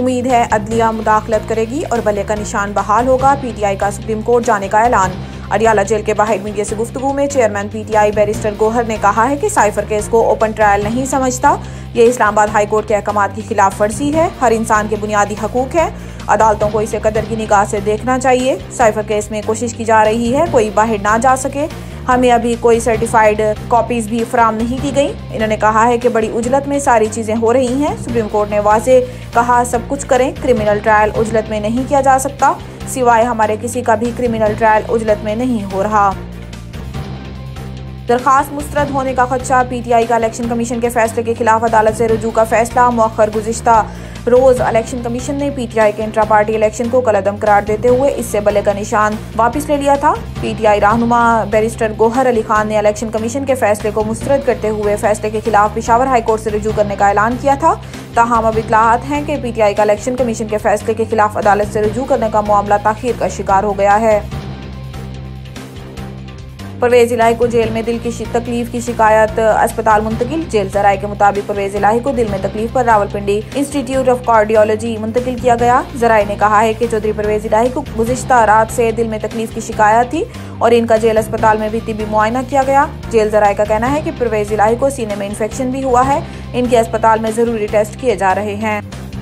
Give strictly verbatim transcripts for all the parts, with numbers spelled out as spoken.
उम्मीद है अदलिया मुदाखलत करेगी और बल्ले का निशान बहाल होगा। पीटीआई का सुप्रीम कोर्ट जाने का ऐलान। अडियाला जेल के बाहर मीडिया से गुफ्तगू में चेयरमैन पीटीआई बैरिस्टर गोहर ने कहा है कि साइफर केस को ओपन ट्रायल नहीं समझता। ये इस्लामाबाद हाई कोर्ट के अहकामात की खिलाफ वर्जी है। हर इंसान के बुनियादी हकूक है। अदालतों को इसे कदर की निगाह से देखना चाहिए। साइफर केस में कोशिश की जा रही है कोई बाहर ना जा सके। हमें अभी कोई सर्टिफाइड कॉपीज भी फराम नहीं की गई। इन्होंने कहा है कि बड़ी उजलत में सारी चीजें हो रही हैं। सुप्रीम कोर्ट ने वाजे कहा सब कुछ करें, क्रिमिनल ट्रायल उजलत में नहीं किया जा सकता। सिवाय हमारे किसी का भी क्रिमिनल ट्रायल उजलत में नहीं हो रहा। दरखास्त मुस्तरद होने का खदशा। पीटीआई का इलेक्शन कमीशन के फैसले के खिलाफ अदालत से रुजू का फैसला मौखर। गुज़िश्ता रोज इलेक्शन कमीशन ने पीटीआई के इंट्रा पार्टी इलेक्शन को कलअदम करार देते हुए इससे बल्ले का निशान वापस ले लिया था। पीटीआई रहनुमा बैरिस्टर गोहर अली खान ने इलेक्शन कमीशन के फैसले को मुस्तरद करते हुए फैसले के खिलाफ पेशावर हाई कोर्ट से रुजू करने का ऐलान किया था। ताहम अब इत्तलाहात हैं कि पीटीआई का इलेक्शन कमीशन के फैसले के खिलाफ अदालत से रुजू करने का मामला ताखीर का शिकार हो गया है। परवेज इलाही को जेल में दिल की तकलीफ की शिकायत अस्पताल मुंतकिल। जेल जराये के मुताबिक परवेज इलाही को दिल में तकलीफ पर रावलपिंडी इंस्टीट्यूट ऑफ कार्डियोलॉजी मुंतकिल किया गया। जराये ने कहा है कि चौधरी परवेज इलाही को गुज़िश्ता रात से दिल में तकलीफ की शिकायत थी और इनका जेल अस्पताल में भी तिब्बी मुआयना किया गया। जेल जराये का कहना है कि परवेज इलाही को सीने में इन्फेक्शन भी हुआ है। इनके अस्पताल में जरूरी टेस्ट किए जा रहे हैं।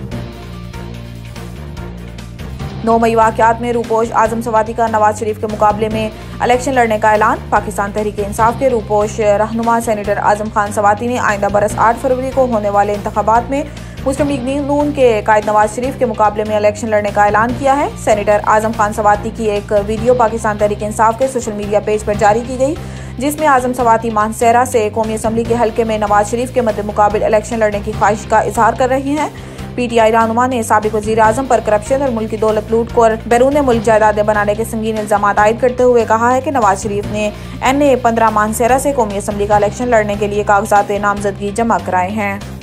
नौ मई वाक़यात में रूपोश आजम सवाती का नवाज शरीफ के मुकाबले में इलेक्शन लड़ने का ऐलान। पाकिस्तान तहरीक इंसाफ के रूपोश रहनुमा सेनेटर आजम खान सवाती ने आइंदा बरस आठ फरवरी को होने वाले इंतखाबात में मुस्लिम लीग नून के कायद नवाज शरीफ के मुकाबले में इलेक्शन लड़ने का ऐलान किया है। सेनेटर आजम खान सवाती की एक वीडियो पाकिस्तान तहरीक इंसाफ के सोशल मीडिया पेज पर जारी की गई, जिसमें आजम सवाती मानसेरा से कौमी असम्बली के हल्के में नवाज शरीफ के मद्दे मुकाबिल इलेक्शन लड़ने की ख्वाहिश का इजहार कर रही हैं। पीटीआई रहनुमा ने साबिक वज़ीर आज़म पर करप्शन और मुल्क की दौलत लूट को बैरून मुल्क जायदादें बनाने के संगीन इल्जाम आयद करते हुए कहा है कि नवाज शरीफ ने एन ए पंद्रह मानसेरा से कौमी असम्बली का इलेक्शन लड़ने के लिए कागजात नामजदगी जमा कराए हैं।